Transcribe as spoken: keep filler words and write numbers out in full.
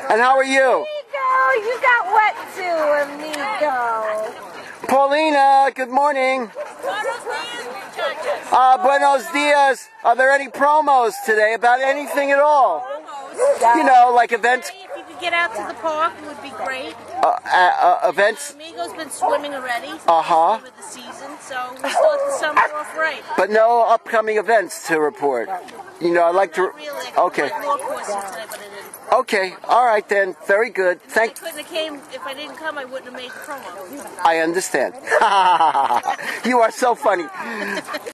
And how are you? Amigo, you got wet too, amigo. Paulina, good morning. Uh, buenos dias. Are there any promos today about anything at all? You know, like events. If you could get out to the park, it would be great. Uh, uh, uh, events. Amigo's been swimming already. Uh huh. With the season, so we start the summer off right. But no upcoming events to report. You know, I'd like to. Not really. Okay. I more courses today, but I didn't. Okay. All right then. Very good. Thank. I couldn't have came if I didn't come. I wouldn't have made the promo. I understand. You are so funny.